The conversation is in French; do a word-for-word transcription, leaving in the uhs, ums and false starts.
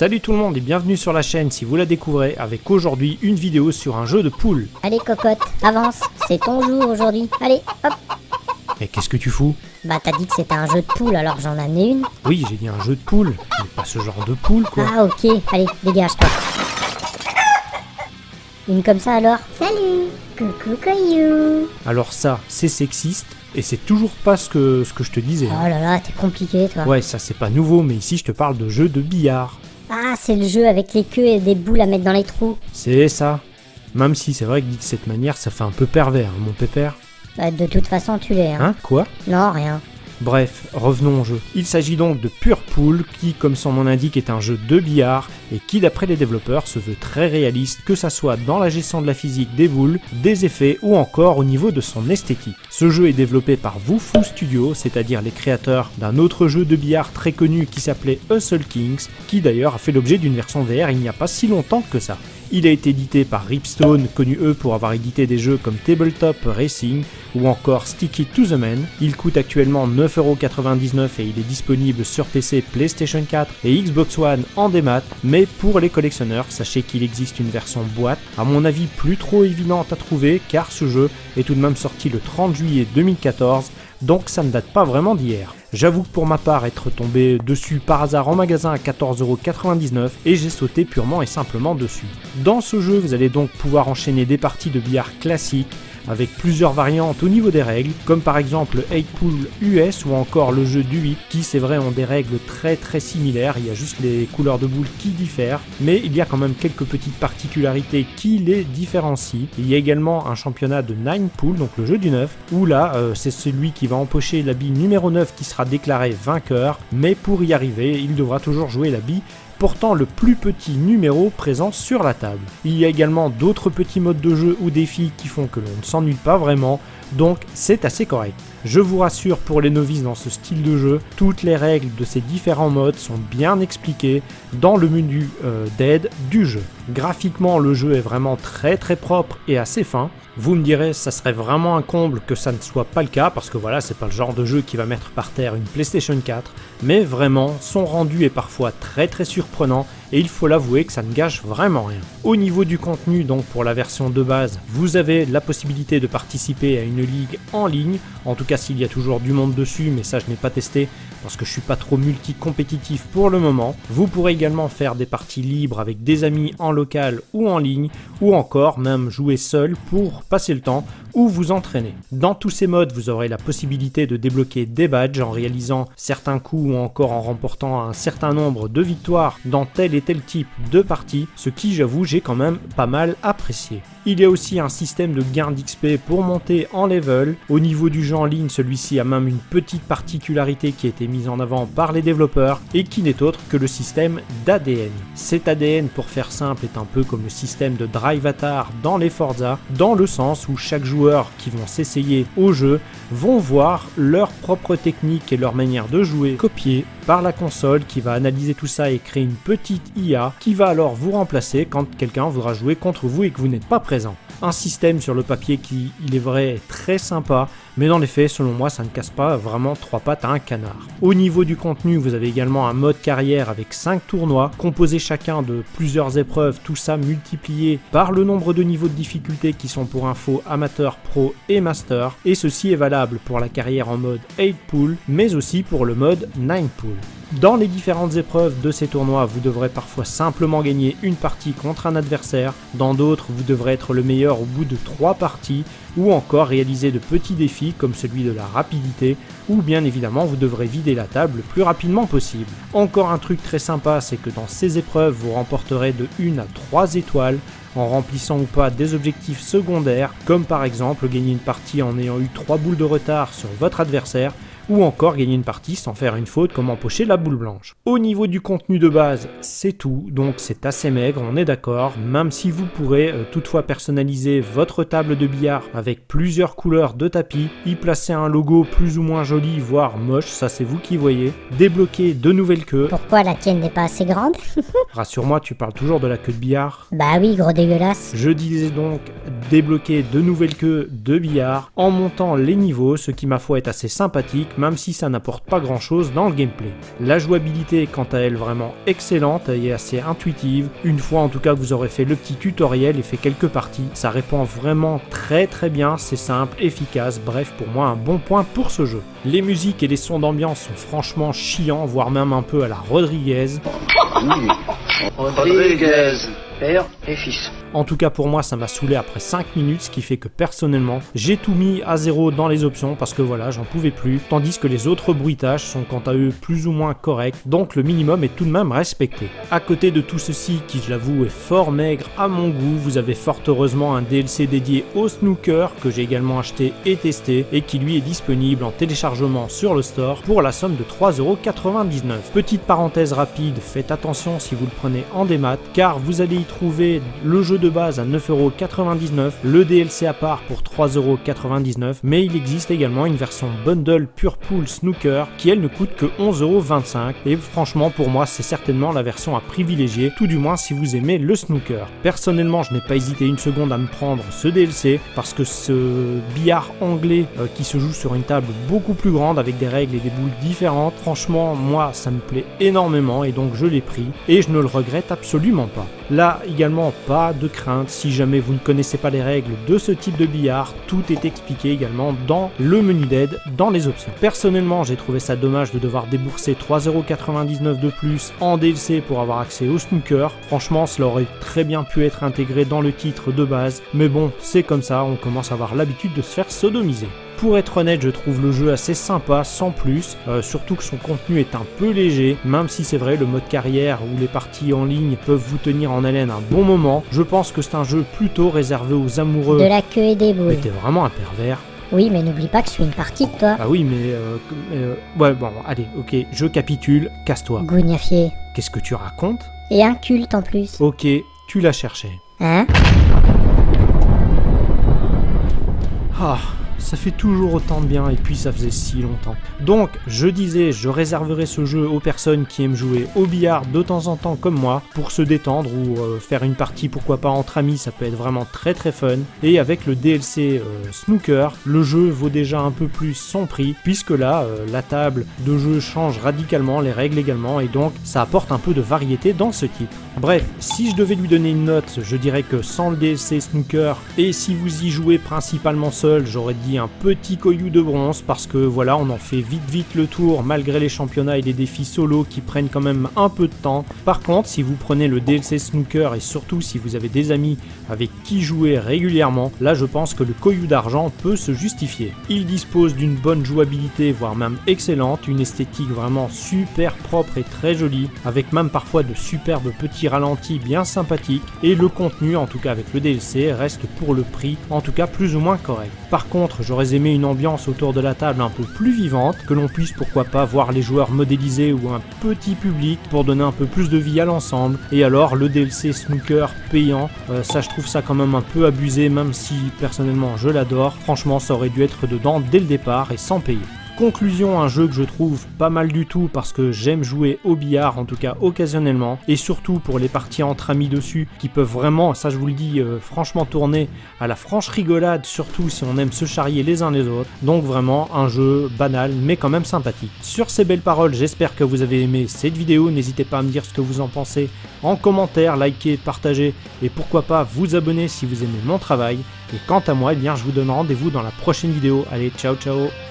Salut tout le monde et bienvenue sur la chaîne si vous la découvrez avec aujourd'hui une vidéo sur un jeu de poules. Allez cocotte, avance, c'est ton jour aujourd'hui. Allez, hop. Et qu'est-ce que tu fous? Bah t'as dit que c'était un jeu de poules, alors j'en ai amené une. Oui, j'ai dit un jeu de poules, mais pas ce genre de poule quoi. Ah ok, allez, dégage-toi. Une comme ça alors? Salut, coucou Caillou. Alors ça, c'est sexiste et c'est toujours pas ce que, ce que je te disais. Oh là là, t'es compliqué toi. Ouais, ça c'est pas nouveau, mais ici je te parle de jeu de billard. Ah, c'est le jeu avec les queues et des boules à mettre dans les trous. C'est ça. Même si c'est vrai que dit de cette manière, ça fait un peu pervers, hein, mon pépère. Bah de toute façon tu l'es, hein. Hein, quoi? Non, rien. Bref, revenons au jeu. Il s'agit donc de Pure Pool, qui, comme son nom l'indique, est un jeu de billard, et qui, d'après les développeurs, se veut très réaliste, que ça soit dans la gestion de la physique des boules, des effets, ou encore au niveau de son esthétique. Ce jeu est développé par Wufu Studio, c'est-à-dire les créateurs d'un autre jeu de billard très connu qui s'appelait Hustle Kings, qui d'ailleurs a fait l'objet d'une version V R il n'y a pas si longtemps que ça. Il a été édité par Ripstone, connu eux pour avoir édité des jeux comme Tabletop Racing ou encore Stick It to the Man. Il coûte actuellement neuf euros quatre-vingt-dix-neuf et il est disponible sur P C, PlayStation quatre et Xbox One en démat, mais pour les collectionneurs, sachez qu'il existe une version boîte, à mon avis plus trop évidente à trouver car ce jeu est tout de même sorti le trente juillet deux mille quatorze, donc ça ne date pas vraiment d'hier. J'avoue que pour ma part être tombé dessus par hasard en magasin à quatorze euros quatre-vingt-dix-neuf et j'ai sauté purement et simplement dessus. Dans ce jeu, vous allez donc pouvoir enchaîner des parties de billard classiques avec plusieurs variantes au niveau des règles, comme par exemple le eight Pool U S ou encore le jeu du huit, qui c'est vrai ont des règles très très similaires, il y a juste les couleurs de boules qui diffèrent, mais il y a quand même quelques petites particularités qui les différencient. Il y a également un championnat de nine Pool, donc le jeu du neuf, où là euh, c'est celui qui va empocher la bille numéro neuf qui sera déclaré vainqueur, mais pour y arriver, il devra toujours jouer la bille portant le plus petit numéro présent sur la table. Il y a également d'autres petits modes de jeu ou défis qui font que l'on ne s'ennuie pas vraiment, donc c'est assez correct. Je vous rassure, pour les novices dans ce style de jeu, toutes les règles de ces différents modes sont bien expliquées dans le menu euh, d'aide du jeu. Graphiquement, le jeu est vraiment très très propre et assez fin. Vous me direz, ça serait vraiment un comble que ça ne soit pas le cas, parce que voilà, c'est pas le genre de jeu qui va mettre par terre une PlayStation quatre, mais vraiment, son rendu est parfois très très surprenant, et il faut l'avouer que ça ne gâche vraiment rien. Au niveau du contenu, donc pour la version de base, vous avez la possibilité de participer à une ligue en ligne, en tout cas s'il y a toujours du monde dessus, mais ça je n'ai pas testé, parce que je suis pas trop multi-compétitif pour le moment. Vous pourrez également faire des parties libres avec des amis en local ou en ligne, ou encore même jouer seul pour passer le temps ou vous entraîner. Dans tous ces modes, vous aurez la possibilité de débloquer des badges en réalisant certains coups ou encore en remportant un certain nombre de victoires dans tel et tel type de partie, ce qui j'avoue j'ai quand même pas mal apprécié. Il y a aussi un système de gain d'X P pour monter en level. Au niveau du jeu en ligne, celui-ci a même une petite particularité qui a été mise en avant par les développeurs et qui n'est autre que le système d'A D N. Cet A D N, pour faire simple, est un peu comme le système de Drivatar dans les Forza, dans le sens où chaque joueur qui vont s'essayer au jeu vont voir leur propre technique et leur manière de jouer copiée par la console qui va analyser tout ça et créer une petite I A qui va alors vous remplacer quand quelqu'un voudra jouer contre vous et que vous n'êtes pas présent. Un système sur le papier qui, il est vrai, est très sympa, mais dans les faits, selon moi, ça ne casse pas vraiment trois pattes à un canard. Au niveau du contenu, vous avez également un mode carrière avec cinq tournois, composés chacun de plusieurs épreuves, tout ça multiplié par le nombre de niveaux de difficulté qui sont pour info amateur, pro et master, et ceci est valable pour la carrière en mode eight Pool, mais aussi pour le mode nine Pool. Dans les différentes épreuves de ces tournois, vous devrez parfois simplement gagner une partie contre un adversaire, dans d'autres vous devrez être le meilleur au bout de trois parties, ou encore réaliser de petits défis comme celui de la rapidité, ou bien évidemment vous devrez vider la table le plus rapidement possible. Encore un truc très sympa, c'est que dans ces épreuves vous remporterez de une à trois étoiles, en remplissant ou pas des objectifs secondaires, comme par exemple gagner une partie en ayant eu trois boules de retard sur votre adversaire, ou encore gagner une partie sans faire une faute comme empocher la boule blanche. Au niveau du contenu de base, c'est tout, donc c'est assez maigre, on est d'accord, même si vous pourrez euh, toutefois personnaliser votre table de billard avec plusieurs couleurs de tapis, y placer un logo plus ou moins joli, voire moche, ça c'est vous qui voyez, débloquer de nouvelles queues. Pourquoi la tienne n'est pas assez grande? Rassure-moi, tu parles toujours de la queue de billard. Bah oui, gros dégueulasse. Je disais donc débloquer de nouvelles queues de billard en montant les niveaux, ce qui ma foi est assez sympathique, sympathique, même si ça n'apporte pas grand chose dans le gameplay. La jouabilité est quant à elle vraiment excellente et assez intuitive. Une fois en tout cas que vous aurez fait le petit tutoriel et fait quelques parties, ça répond vraiment très très bien, c'est simple, efficace, bref pour moi un bon point pour ce jeu. Les musiques et les sons d'ambiance sont franchement chiants, voire même un peu à la Rodriguez. Rodriguez, père et fils. En tout cas pour moi ça m'a saoulé après cinq minutes, ce qui fait que personnellement j'ai tout mis à zéro dans les options parce que voilà j'en pouvais plus, tandis que les autres bruitages sont quant à eux plus ou moins corrects, donc le minimum est tout de même respecté. À côté de tout ceci qui je l'avoue est fort maigre à mon goût, vous avez fort heureusement un D L C dédié au snooker que j'ai également acheté et testé et qui lui est disponible en téléchargement sur le store pour la somme de trois euros quatre-vingt-dix-neuf. Petite parenthèse rapide, faites attention si vous le prenez en démat car vous allez y trouver le jeu de base à neuf euros quatre-vingt-dix-neuf, le D L C à part pour trois euros quatre-vingt-dix-neuf, mais il existe également une version bundle Pure Pool Snooker qui elle ne coûte que onze euros vingt-cinq et franchement pour moi c'est certainement la version à privilégier, tout du moins si vous aimez le snooker. Personnellement je n'ai pas hésité une seconde à me prendre ce D L C parce que ce billard anglais euh, qui se joue sur une table beaucoup plus grande avec des règles et des boules différentes, franchement moi ça me plaît énormément et donc je l'ai pris et je ne le regrette absolument pas. Là également pas de crainte si jamais vous ne connaissez pas les règles de ce type de billard, tout est expliqué également dans le menu d'aide, dans les options. Personnellement j'ai trouvé ça dommage de devoir débourser trois euros quatre-vingt-dix-neuf de plus en D L C pour avoir accès au snooker, franchement cela aurait très bien pu être intégré dans le titre de base, mais bon c'est comme ça, on commence à avoir l'habitude de se faire sodomiser. Pour être honnête, je trouve le jeu assez sympa sans plus, euh, surtout que son contenu est un peu léger, même si c'est vrai le mode carrière ou les parties en ligne peuvent vous tenir en haleine un bon moment. Je pense que c'est un jeu plutôt réservé aux amoureux. De la queue et des boules. Mais t'es vraiment un pervers. Oui, mais n'oublie pas que je suis une partie de toi. Ah oui, mais... Euh, euh, ouais, bon, allez, ok, je capitule, casse-toi. Gougnafier. Qu'est-ce que tu racontes? Et un culte en plus. Ok, tu l'as cherché. Hein? Ah... Ça fait toujours autant de bien et puis ça faisait si longtemps. Donc je disais, je réserverai ce jeu aux personnes qui aiment jouer au billard de temps en temps comme moi pour se détendre ou euh, faire une partie pourquoi pas entre amis, ça peut être vraiment très très fun. Et avec le D L C euh, snooker, le jeu vaut déjà un peu plus son prix puisque là euh, la table de jeu change radicalement, les règles également et donc ça apporte un peu de variété dans ce titre. Bref, si je devais lui donner une note, je dirais que sans le D L C snooker et si vous y jouez principalement seul, j'aurais dit un petit coyou de bronze parce que voilà on en fait vite vite le tour malgré les championnats et les défis solo qui prennent quand même un peu de temps. Par contre si vous prenez le D L C snooker et surtout si vous avez des amis avec qui jouer régulièrement, là je pense que le coyou d'argent peut se justifier. Il dispose d'une bonne jouabilité voire même excellente, une esthétique vraiment super propre et très jolie avec même parfois de superbes petits ralentis bien sympathiques et le contenu en tout cas avec le D L C reste pour le prix en tout cas plus ou moins correct. Par contre j'aurais aimé une ambiance autour de la table un peu plus vivante, que l'on puisse pourquoi pas voir les joueurs modélisés ou un petit public pour donner un peu plus de vie à l'ensemble. Et alors le D L C snooker payant, euh, ça je trouve ça quand même un peu abusé même si personnellement je l'adore. Franchement ça aurait dû être dedans dès le départ et sans payer. Conclusion, un jeu que je trouve pas mal du tout parce que j'aime jouer au billard, en tout cas occasionnellement, et surtout pour les parties entre amis dessus qui peuvent vraiment, ça je vous le dis, euh, franchement tourner à la franche rigolade, surtout si on aime se charrier les uns les autres. Donc vraiment un jeu banal mais quand même sympathique. Sur ces belles paroles, j'espère que vous avez aimé cette vidéo, n'hésitez pas à me dire ce que vous en pensez en commentaire, likez, partagez et pourquoi pas vous abonner si vous aimez mon travail. Et quant à moi, eh bien, je vous donne rendez-vous dans la prochaine vidéo. Allez, ciao ciao.